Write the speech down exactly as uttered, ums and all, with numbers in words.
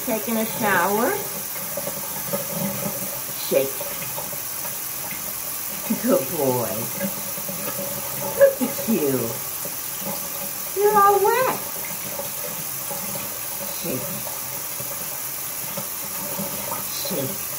taking a shower. Shake. Good boy. Look at you. You're all wet. Shake. Shake.